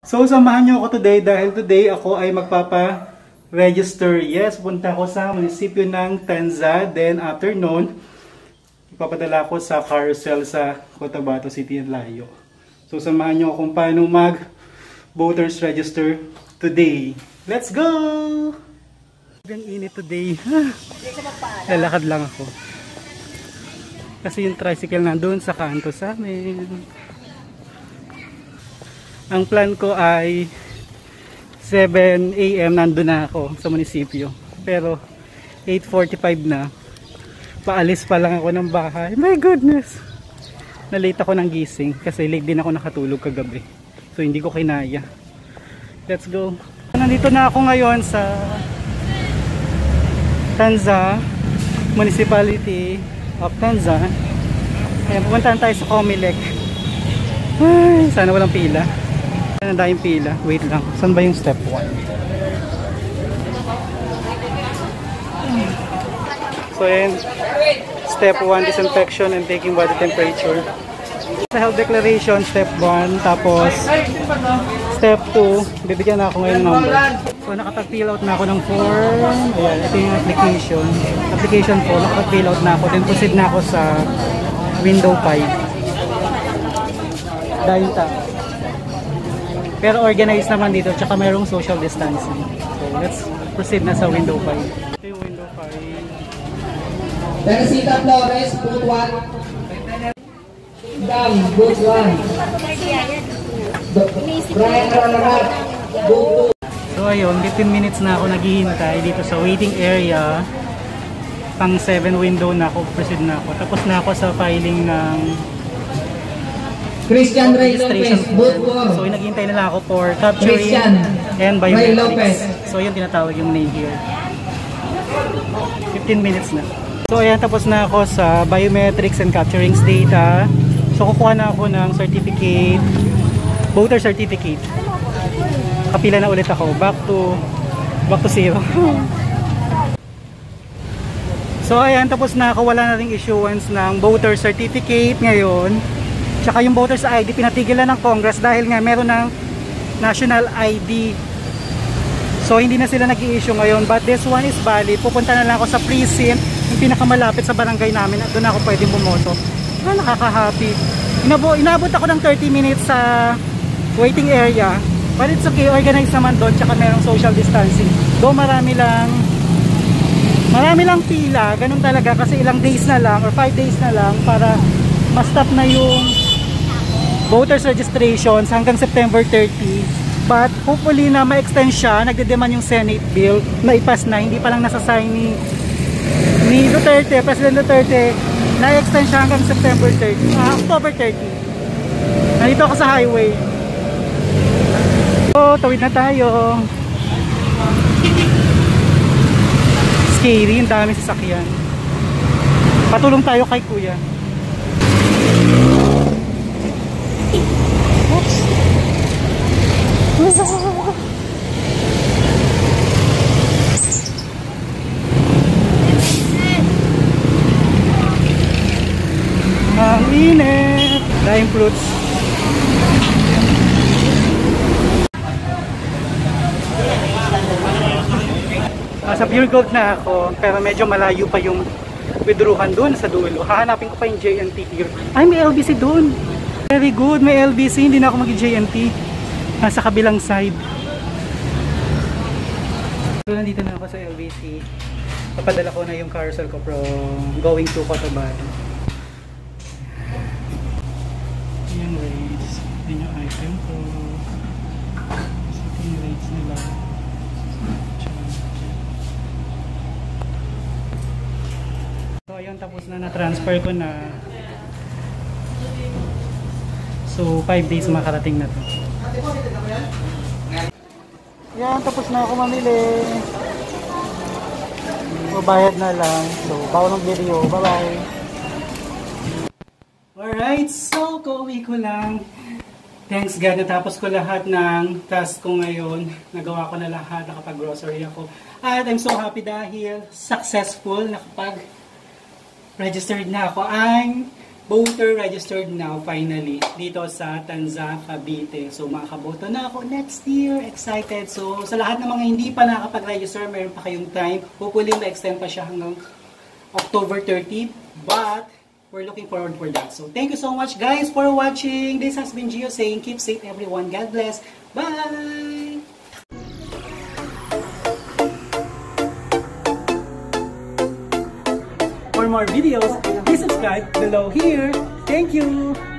So, samahan niyo ako today dahil today ako ay magpapa-register. Yes, punta ako sa munisipyo ng Tanza. Then, after noon, ipapadala ko sa carousel sa Cotabato City and Layo. So, samahan niyo kung paano mag-voters register today. Let's go! Ang init today. Lalakad lang ako. Kasi yung tricycle nandun sa kanto sa amin. Ang plan ko ay 7 AM nandun na ako sa munisipyo. Pero 8:45 na. Paalis pa lang ako ng bahay. My goodness! Na-late ako ng gising kasi late din ako nakatulog kagabi. So hindi ko kinaya. Let's go! Nandito na ako ngayon sa Tanza, Municipality of Tanza. Ayan, pupuntahan tayo sa Comelec. Ay, sana walang pila. Nanda yung pila. Wait lang. Saan ba yung step 1? So ayan. Step 1, disinfection and taking body temperature. Sa health declaration, step 1. Tapos, step 2, bibigyan na ako ngayon ng number. So nakapag-fill out na ako ng form. Ayan, ito yung application. Application form, nakapag-fill out na ako. Then proceed na ako sa window 5. Dahil pero organized naman dito, tsaka mayroong social distancing. So let's proceed na sa window 5. Ito yung window 5. Teresita Flores, booth 1. Dam, booth 1. Brian Ranarat, booth 2. So ayun, 15 minutes na ako naghihintay dito sa waiting area. Pang 7 window na ako, proceed na ako. Tapos na ako sa filing ng Christian Ray Lopez, booth 4. So naghihintay na lang ako for capturing Christian and Ray Lopez. biometrics. So yun tinatawag yung name here. 15 minutes na. So ayan, tapos na ako sa biometrics and capturing data. So kukuha na ako ng certificate, voter certificate. Kapila na ulit ako, back to zero. So ayan, tapos na ako, wala na ring issuance ng voter certificate ngayon. Tsaka yung voters ID pinatigilan ng Congress dahil nga meron ng national ID. So hindi na sila nag-i-issue ngayon, but this one is valid. Pupunta na lang ako sa precinct, yung pinakamalapit sa barangay namin, at doon ako pwedeng bumoto. Nakaka-happy. Inabot ako ng 30 minutes sa waiting area, but it's okay, organized naman doon, tsaka merong social distancing. Though marami lang pila, ganun talaga, kasi ilang days na lang or 5 days na lang para ma-stop na yung voters registrations hanggang September 30. But hopefully na ma-extend siya. Nagde-demand yung Senate bill na ipas na, hindi pa lang nasasign ni Duterte, President Duterte. Na-extend siya hanggang September 30, October 30. Nandito ako sa highway. So tawid na tayo. Scary, ang dami sasakyan. Patulong tayo kay kuya. Oops. Ang init. Dahing fruits. Sa Pure Gold na ako, pero medyo malayo pa yung withdrawhan dun sa dulo. Hahanapin ko pa yung JNT here. Ay, may LBC dun. Very good, may LBC. Hindi na ako mag-JNT. Nasa kabilang side. So, nandito na ako sa LBC. Papadala ko na yung carousel ko from going to Cotabato. Yung rates. Yun yung item ko. Ito yung rates nila. So, ayun, tapos na na-transfer ko na. So, 5 days makarating na to. Yan, tapos na ako mamili. Mabayad na lang. So, bawal ng video. Bye-bye. Alright, so, kauwi ko lang. Thanks God, natapos ko lahat ng task ko ngayon. Nagawa ko na lahat, nakapag-grocery ako. At I'm so happy dahil successful, nakapag-registered na ako. I'm voter registered now finally dito sa Tanza, Cavite. So makakaboto na ako next year. Excited. So sa lahat ng mga hindi pa nakakapag-register, meron pa kayong time. Hopefully ma-extend pa siya hanggang October 30. But we're looking forward for that. So thank you so much guys for watching. This has been Gio saying keep safe everyone. God bless. Bye! For more videos, please subscribe below here. Thank you!